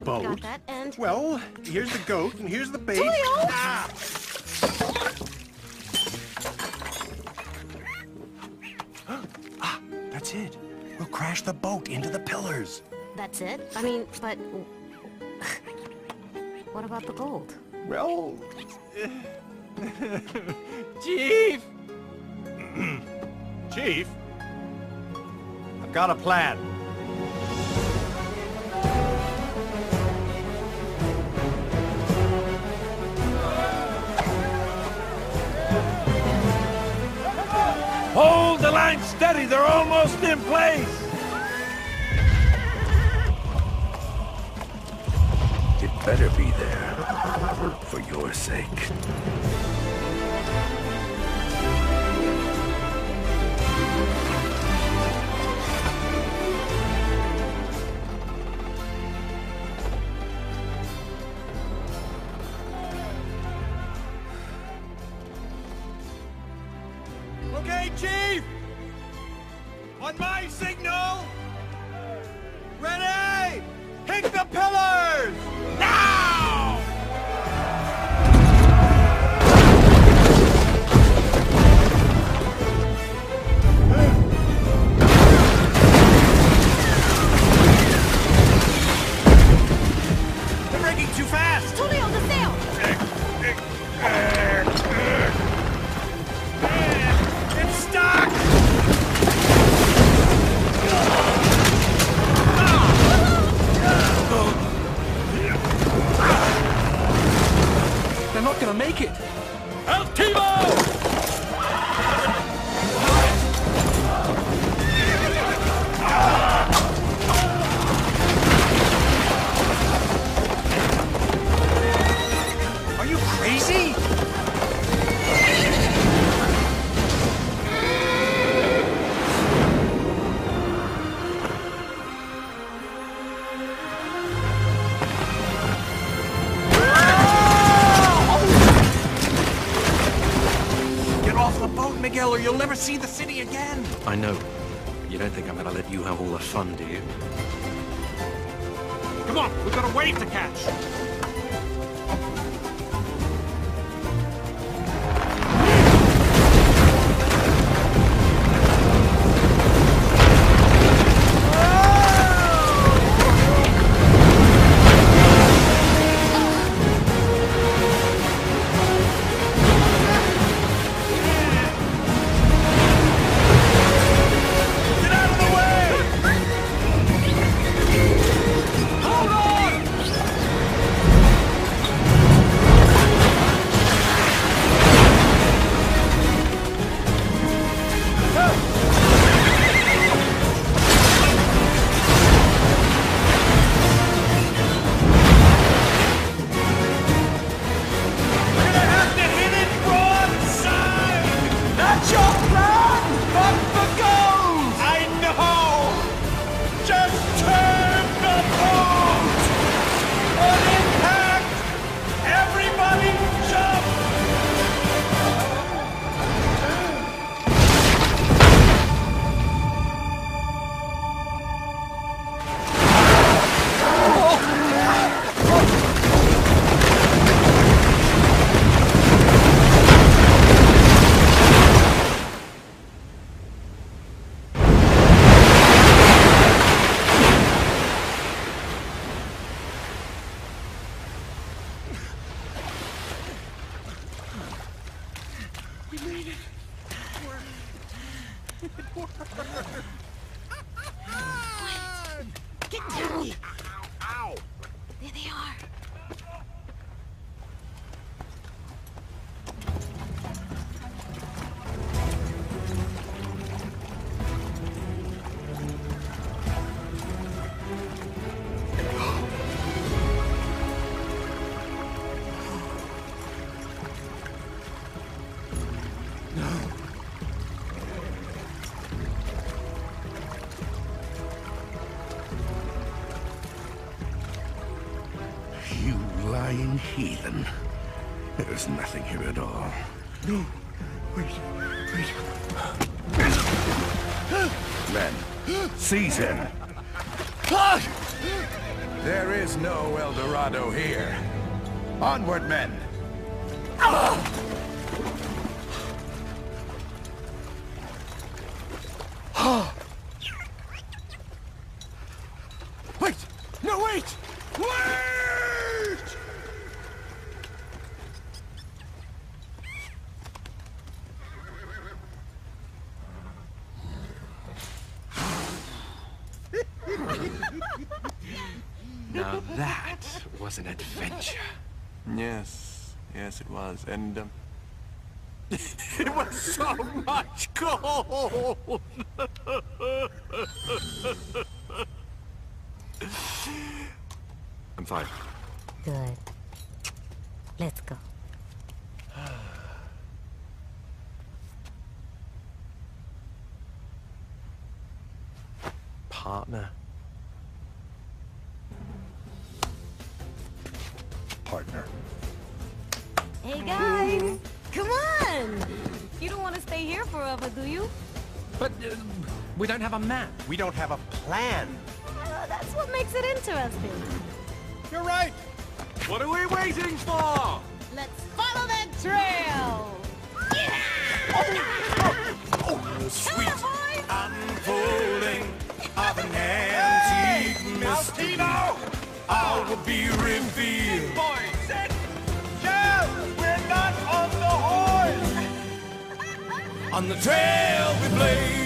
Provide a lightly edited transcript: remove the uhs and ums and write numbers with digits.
boat? Got that, and... Well, here's the goat, and here's the bait. Tulio! Ah! Ah, that's it. We'll crash the boat into the pillars. That's it? I mean, but... What about the gold? Well... Chief! Chief? I've got a plan. Hold the line steady, they're almost in place! It better be there, for your sake. Okay, Chief! On my signal! Ready! Hit the pillars! Now! They're breaking too fast! Tulio, the sail! It's stuck! They're not gonna make it! El Timo! Are you crazy? Get off the boat, Miguel, or you'll never see the city again! I know. You don't think I'm gonna let you have all the fun, do you? Come on, we've got a wave to catch! Get out of the way! Hold on! We're gonna have to hit it broadside! That's your plan! Not the goals! I know! Just turn the boat! On impact! Everybody jump! We made it! Get down! Ow! There they are. You lying heathen. There's nothing here at all. No. Wait. Men, seize him! There is no El Dorado here. Onward, men! Wait! No, wait! Wait! Now that was an adventure. Yes, yes it was, and It was so much gold! I'm fine. Good. Let's go. Partner. partner. Hey guys, come on! You don't want to stay here forever, do you? But we don't have a map. We don't have a plan. That's what makes it interesting. You're right. What are we waiting for? Let's follow that trail! The sweet boys! unfolding of an antique mystery. All will be revealed. Boys, sit! Joe, we're not on the horse! On the trail we blaze.